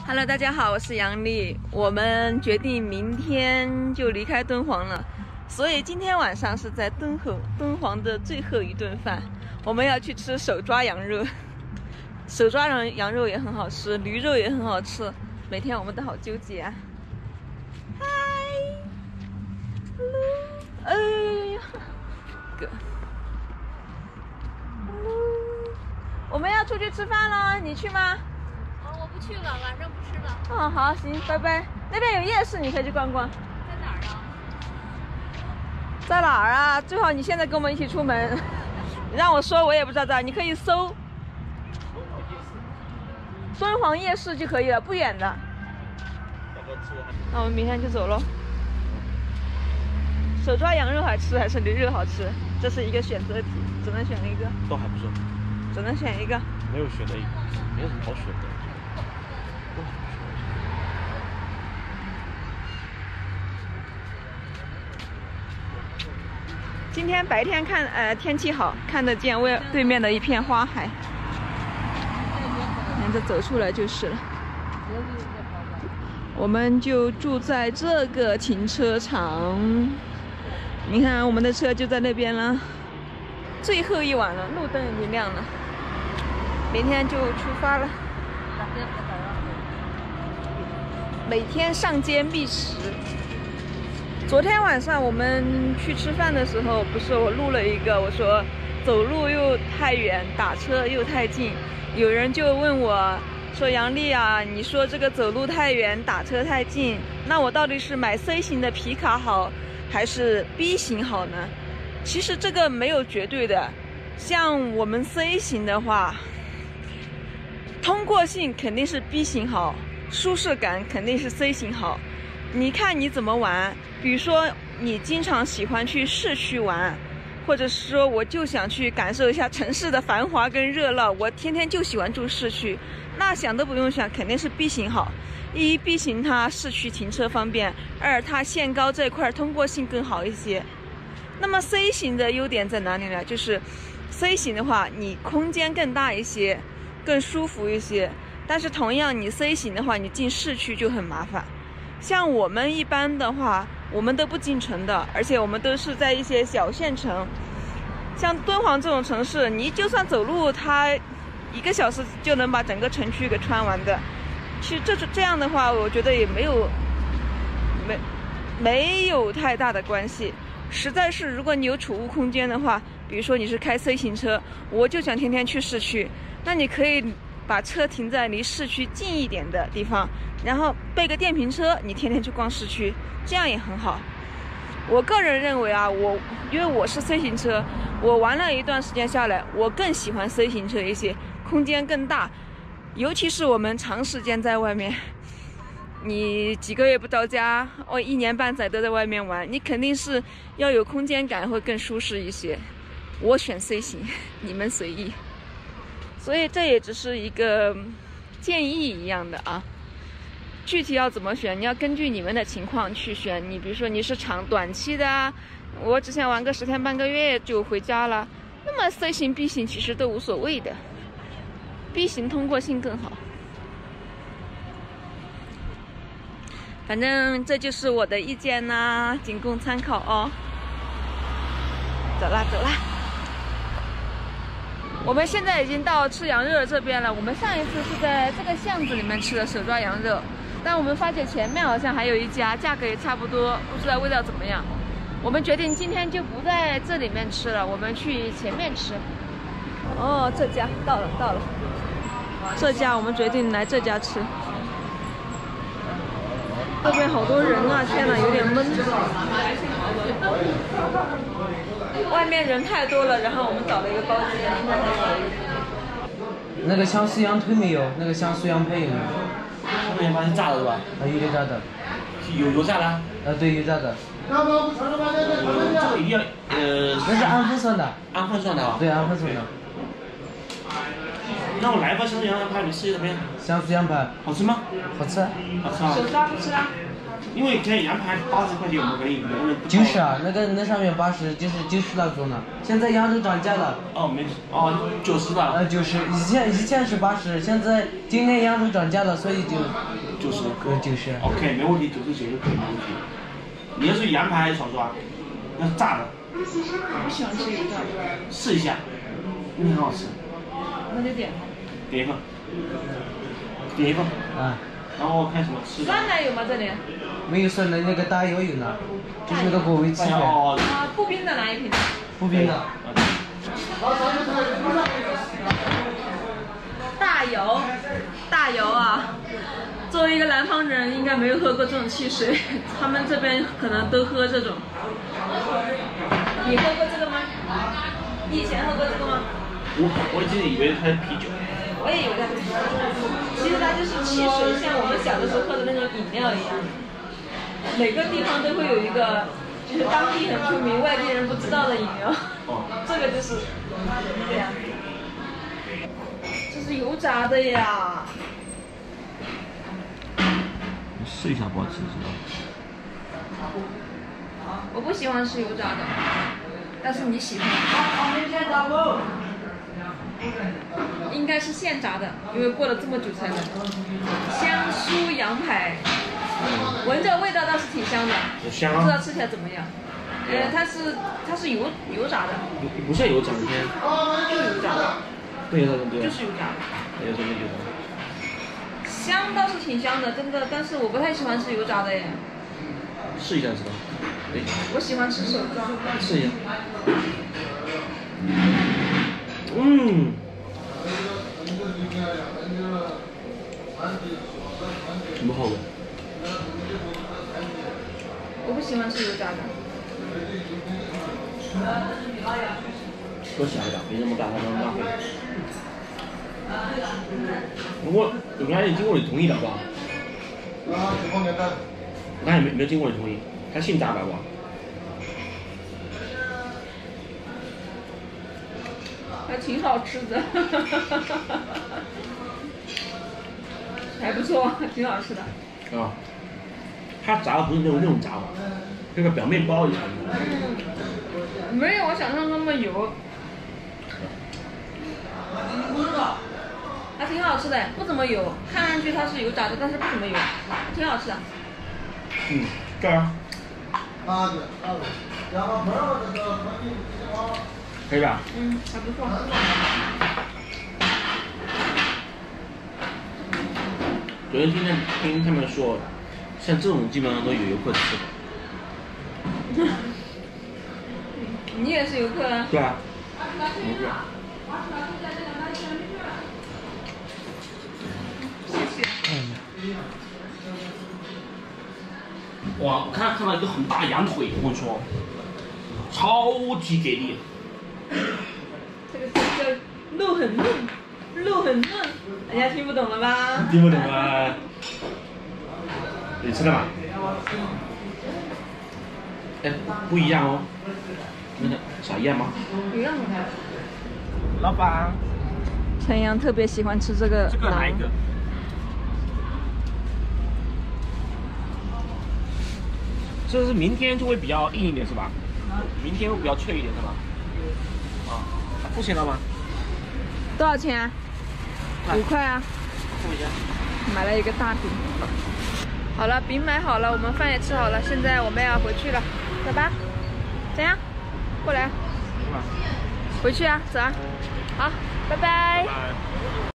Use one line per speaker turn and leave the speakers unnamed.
Hello， 大家好，我是杨丽。我们决定明天就离开敦煌了，所以今天晚上是在敦煌的最后一顿饭，我们要去吃手抓羊肉。手抓羊肉也很好吃，驴肉也很好吃。每天我们都好纠结啊。嗨 ，hello， 哎呀，哥 ，hello， 我们要出去吃饭了，你去吗？
我不去了，晚上不吃了。
哦，好，行，拜拜。那边有夜市，你可以去逛逛。
在哪儿啊？
在哪儿啊？最好你现在跟我们一起出门。你让我说，我也不知道在哪。你可以搜敦煌夜市就可以了，不远的。那我们明天就走喽。手抓羊肉好吃还是驴肉好吃？这是一个选择题，只能选一个。
都还不错，
只能选一个。
没有选的，没有什么好选的。
今天白天看，天气好，看得见对面的一片花海。沿着走出来就是了。我们就住在这个停车场。你看，我们的车就在那边了。最后一晚了，路灯已经亮了。明天就出发了。每天上街觅食。昨天晚上我们去吃饭的时候，不是我录了一个，我说走路又太远，打车又太近。有人就问我说：“杨丽啊，你说这个走路太远，打车太近，那我到底是买 C 型的皮卡好，还是 B 型好呢？”其实这个没有绝对的，像我们 C 型的话，通过性肯定是 B 型好，舒适感肯定是 C 型好。你看你怎么玩，比如说你经常喜欢去市区玩，或者是说我就想去感受一下城市的繁华跟热闹，我天天就喜欢住市区，那想都不用想，肯定是 B 型好。一 B 型它市区停车方便，二它限高这块通过性更好一些。那么 C 型的优点在哪里呢？就是 C 型的话，你空间更大一些，更舒服一些。但是同样你 C 型的话，你进市区就很麻烦。像我们一般的话，我们都不进城的，而且我们都是在一些小县城。像敦煌这种城市，你就算走路，它1个小时就能把整个城区给穿完的。其实这样的话，我觉得也没有太大的关系。实在是，如果你有储物空间的话，比如说你是开 C 型车，我就想天天去市区，那你可以把车停在离市区近一点的地方，然后备个电瓶车，你天天去逛市区，这样也很好。我个人认为啊，因为我是 C 型车，我玩了一段时间下来，我更喜欢 C 型车一些，空间更大。尤其是我们长时间在外面，你几个月不到家，1年半载都在外面玩，你肯定是要有空间感，会更舒适一些。我选 C 型，你们随意。所以这也只是一个建议一样的啊，具体要怎么选，你要根据你们的情况去选。你比如说你是短期的啊，我只想玩个10天半个月就回家了，那么 C 型 B 型其实都无所谓的， B 型通过性更好。反正这就是我的意见啦，仅供参考哦。走啦走啦。我们现在已经到吃羊肉的这边了。我们上一次是在这个巷子里面吃的手抓羊肉，但我们发现前面好像还有一家，价格也差不多，不知道味道怎么样。我们决定今天就不在这里面吃了，我们去前面吃。哦，这家到了，这家我们决定来这家吃。这边好多人啊，天哪，有点闷。外面人太多了，然后我们找了一个包间，应该还可以。
那个香酥羊腿没有，那个香酥羊排有没有？
香酥羊排是炸的是吧？
有的炸的。
有炸的？
对，有炸的。
这个一定要
那是安徽省的。
安徽省的啊？
对，安徽省的。
那我来一份香酥羊排，你试一下怎么样？
香酥羊排
好吃吗？
好吃。
好吃啊！
手抓不吃啊？
因为看羊排80块钱，我们可以能不能？
就是啊，那上面80就是那种的。现在扬州涨价了。
哦，没哦，90了。
90，以前是80，现在今年扬州涨价了，所以就
90。
90。
OK， 没问题，99就可以，没问题。你要是羊排还是炒猪啊？那是炸的。
不喜欢吃油炸的。
试一下，很好吃。
那就点吧。
点一份。点一份。
啊。
然后看什么吃的。
酸奶有吗？这里？
没有酸奶，那个大油有呢，就是那个果味汽水。
哦。
啊，不冰的拿一瓶。
不冰的。
大油啊！作为一个南方人，应该没有喝过这种汽水，他们这边可能都喝这种。你喝过这个吗？你以前喝过这个吗？
我以前以为它是啤酒。
我也以为它是啤酒，其实它就是汽水，像我们小的时候喝的那种饮料一样。每个地方都会有一个，就是当地很出名、外地人不知道的饮料。这个就是这样。这是油炸的呀。
你试一下不好吃是吧？
我不喜欢吃油炸的，但是你喜欢。应该是现炸的，因为过了这么久才冷。香酥羊排，闻着味道倒是挺香的，
香啊。
不知道吃起来怎么样？它是油炸的。
不是油炸的，
就油炸的。
对的对的。
就是油炸的。
对的对的。
香倒是挺香的，真的，但是我不太喜欢吃油炸的耶。
试一下知道。对。
我喜欢吃手抓。
试一下。嗯。什么好闻？
我不喜欢吃油炸的。
多小一点，别这么大，它能浪费。不过我刚才经过你同意的，好不好？我刚才没有经过你同意，他姓炸白瓜。
还挺好吃的，还不错，挺好吃的。
啊，它炸的不是那种炸法，跟个表面包一样。
没有我想象那么油。还挺好吃的，不怎么油，看上去它是油炸的，但是不怎么油，挺好吃的。
嗯，这儿。可以吧？
嗯，还不错。
昨天听他们说，像这种基本上都有游客吃的。
你也是游客啊？
对啊。游客。
谢谢。
哇，我看到一个很大的羊腿，我跟你说，超级给力。
这个叫肉很嫩，肉很嫩，人家听不懂了吧？
听不懂啊？你吃了吗？哎，不一样哦。那个啥一样吗？
一样的。
老板。
陈阳特别喜欢吃这个。
这个哪一个？这是明天就会比较硬一点是吧？明天会比较脆一点是吧？啊，付钱了吗？
多少钱啊？5块啊。
付一下。
买了一个大饼。好了，饼买好了，我们饭也吃好了，现在我们要回去了，走吧。怎样？过来。回去啊，走啊。好，拜拜。